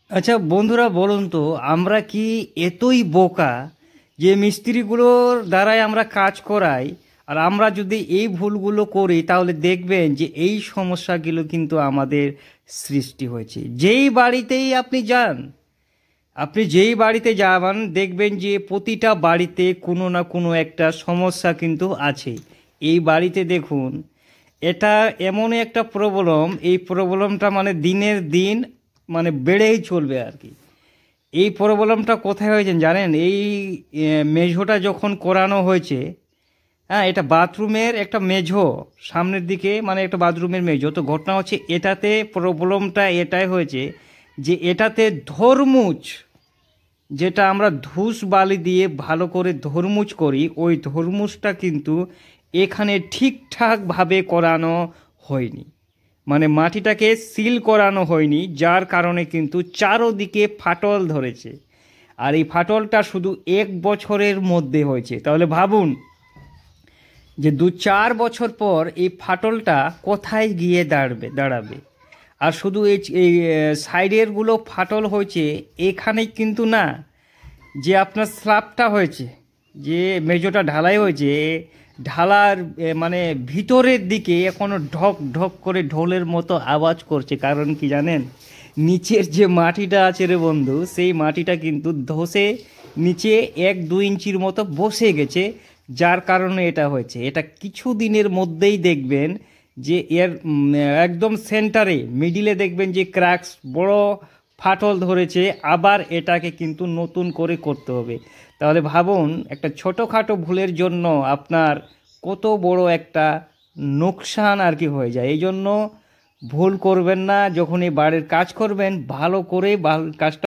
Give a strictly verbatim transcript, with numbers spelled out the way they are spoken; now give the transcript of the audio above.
আচ্ছা বন্ধুরা, বলুন তো আমরা কি এতই বোকা যে মিস্ত্রিগুলোর দ্বারাই আমরা কাজ করাই? আর আমরা যদি এই ভুলগুলো করি তাহলে দেখবেন যে এই সমস্যাগুলো কিন্তু আমাদের সৃষ্টি হয়েছে। যেই বাড়িতেই আপনি যান, আপনি যেই বাড়িতে যাবেন দেখবেন যে প্রতিটা বাড়িতে কোনো না কোনো একটা সমস্যা কিন্তু আছে। এই বাড়িতে দেখুন, এটা এমন একটা প্রবলেম, এই প্রবলেমটা মানে দিনের দিন মানে বেড়েই চলবে আর কি। এই প্রবলেমটা কোথায় হয়েছে জানেন? এই এ, মেঝোটা যখন করানো হয়েছে, হ্যাঁ, এটা বাথরুমের একটা মেঝো, সামনের দিকে মানে একটা বাথরুমের মেঝো। তো ঘটনা হচ্ছে এটাতে প্রবলেমটা এটাই হয়েছে যে এটাতে ধর্মুচ, যেটা আমরা ধূস বালি দিয়ে ভালো করে ধর্মুজ করি, ওই ধর্মুজটা কিন্তু এখানে ঠিকঠাকভাবে করানো হয়নি। মানে মাটিটাকে সিল করানো হয়নি, যার কারণে কিন্তু চারোদিকে ফাটল ধরেছে। আর এই ফাটলটা শুধু এক বছরের মধ্যে হয়েছে। তাহলে ভাবুন যে দু চার বছর পর এই ফাটলটা কোথায় গিয়ে দাঁড়াবে দাঁড়াবে আর শুধু এই এই সাইডেরগুলো ফাটল হয়েছে এখানেই কিন্তু না, যে আপনার স্ল্যাবটা হয়েছে, যে মেজোটা ঢালাই হয়েছে, ঢালার এ, মানে ভিতরের দিকে এখনো ঢক ঢক করে ঢোলের মতো আওয়াজ করছে। কারণ কি জানেন? নিচের যে মাটিটা আছে রে বন্ধু, সেই মাটিটা কিন্তু ধসে নিচে এক দুই ইঞ্চির মতো বসে গেছে, যার কারণে এটা হয়েছে। এটা কিছু দিনের মধ্যেই দেখবেন যে এর উম, একদম সেন্টারে মিডিলে দেখবেন যে ক্র্যাকস, বড় ফাটল ধরেছে। আবার এটাকে কিন্তু নতুন করে করতে হবে। তাহলে ভাবুন, একটা ছোটোখাটো ভুলের জন্য আপনার কত বড় একটা নোকসান আর কি হয়ে যায়। এই জন্য ভুল করবেন না, যখন এই বাড়ির কাজ করবেন ভালো করে কাজটা